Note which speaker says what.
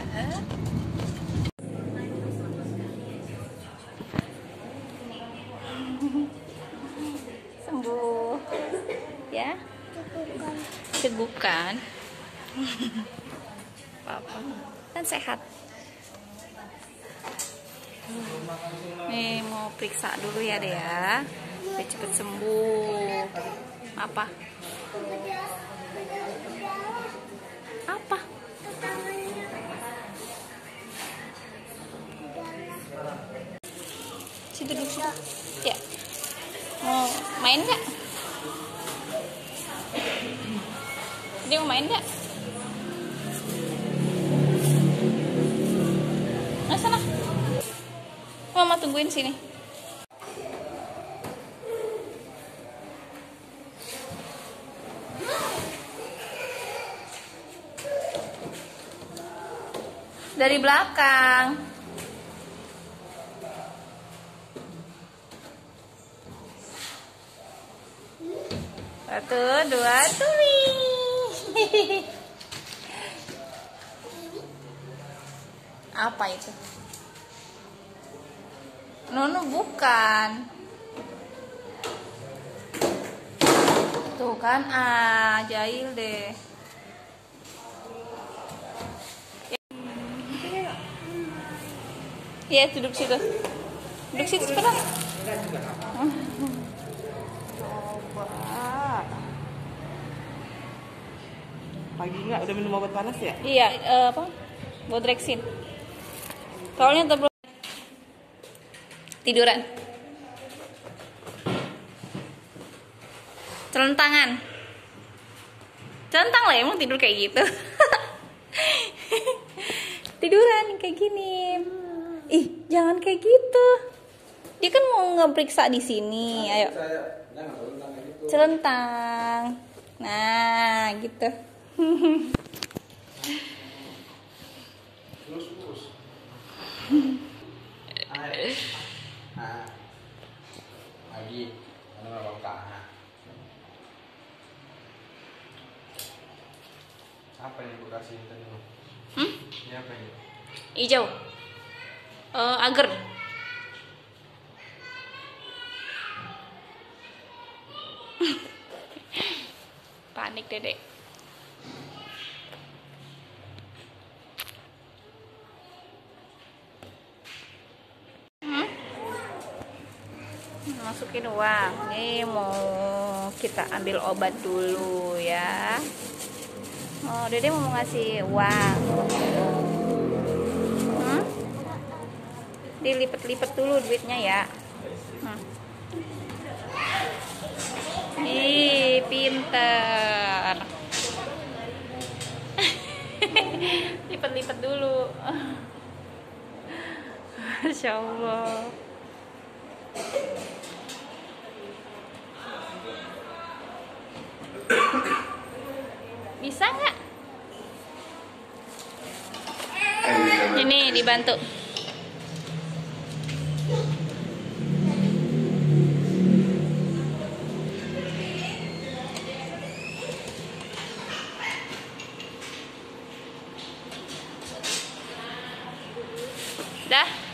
Speaker 1: Sembuh ya, cegukan. Papa kan sehat. Nih mau periksa dulu ya deh ya, biar cepet sembuh. Apa? Apa? Situ duduk situ. Ya. Mau main nggak? Dia mau main nggak? Nah sana. Mama tungguin sini. Dari belakang. Satu, dua, tuli. Apa itu? Nono bukan. Tuh kan, jahil deh. Iya, duduk situ. Duduk situ sekarang. Coba.
Speaker 2: Pagi nggak udah minum obat panas ya?
Speaker 1: Iya, apa? Bodrexin. Soalnya tebel. Tiduran. Celentangan. Celentang lah emang tidur kayak gitu. Tiduran kayak gini. Ih, jangan kayak gitu. Dia kan mau ngeperiksa di sini. Ayo. Celentang. Nah, gitu.
Speaker 3: Lagi, mana bawa apa yang gue kasih tadi? Ini apa ini?
Speaker 1: Hijau. Agar. Panik dedek. Masukin uang. Nih mau kita ambil obat dulu ya. Oh, Dede mau ngasih uang. Dilipet-lipet dulu duitnya ya. Ih, pinter. Lipet-lipet dulu. Masya Allah. Bisa nggak? Ini dibantu. Dah.